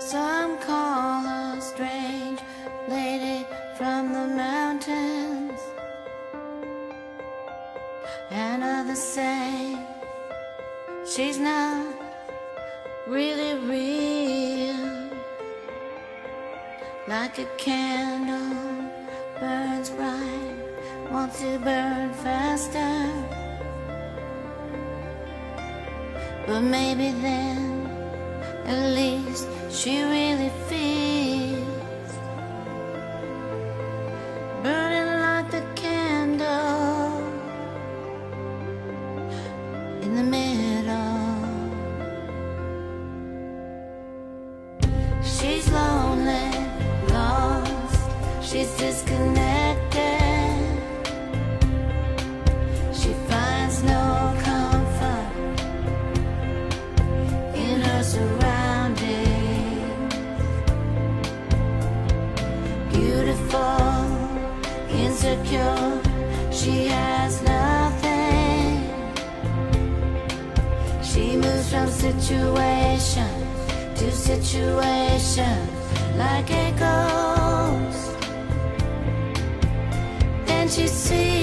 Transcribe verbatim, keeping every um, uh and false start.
Some call her strange lady from the mountains, and others say she's not really real. Like a candle burns bright, wants to burn faster, but maybe then at least she really feels burning like the candle in the middle. She's lonely, lost, she's disconnected. She finds no comfort in her surroundings. Beautiful, insecure, she has nothing. She moves from situation to situation like a ghost. Then she sees